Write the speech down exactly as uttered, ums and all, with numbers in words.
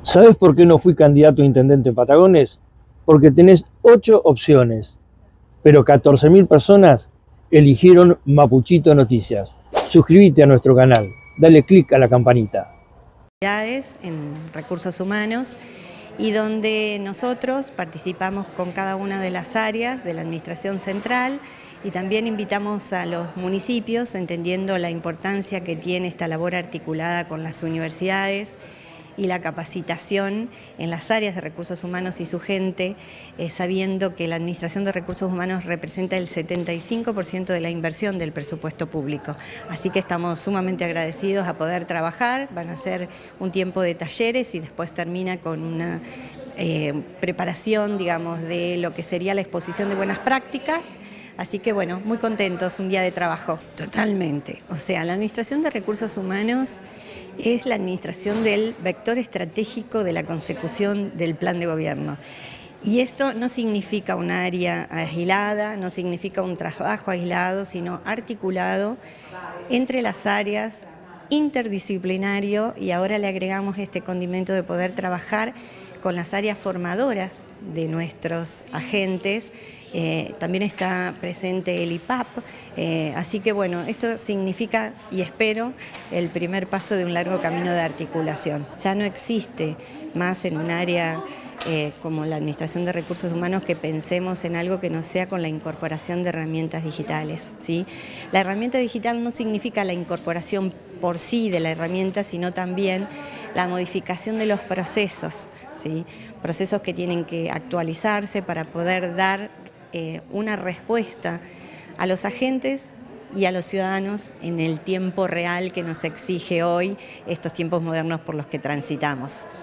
¿Sabes por qué no fui candidato a intendente en Patagones? Porque tenés ocho opciones, pero catorce mil personas eligieron Mapuchito Noticias. Suscríbete a nuestro canal, dale clic a la campanita. En recursos humanos y donde nosotros participamos con cada una de las áreas de la administración central y también invitamos a los municipios, entendiendo la importancia que tiene esta labor articulada con las universidades y la capacitación en las áreas de recursos humanos y su gente, eh, sabiendo que la Administración de Recursos Humanos representa el setenta y cinco por ciento de la inversión del presupuesto público. Así que estamos sumamente agradecidos a poder trabajar, van a ser un tiempo de talleres y después termina con una eh, preparación, digamos, de lo que sería la exposición de buenas prácticas. Así que bueno, muy contentos, un día de trabajo. Totalmente. O sea, la Administración de Recursos Humanos es la administración del vector estratégico de la consecución del plan de gobierno. Y esto no significa un área aislada, no significa un trabajo aislado, sino articulado entre las áreas, interdisciplinario, y ahora le agregamos este condimento de poder trabajar con las áreas formadoras de nuestros agentes. Eh, también está presente el I P A P, eh, así que bueno, esto significa, y espero, el primer paso de un largo camino de articulación. Ya no existe más en un área eh, como la Administración de Recursos Humanos que pensemos en algo que no sea con la incorporación de herramientas digitales, ¿sí? La herramienta digital no significa la incorporación por sí de la herramienta, sino también la modificación de los procesos, ¿sí? Procesos que tienen que actualizarse para poder dar eh, una respuesta a los agentes y a los ciudadanos en el tiempo real que nos exige hoy estos tiempos modernos por los que transitamos.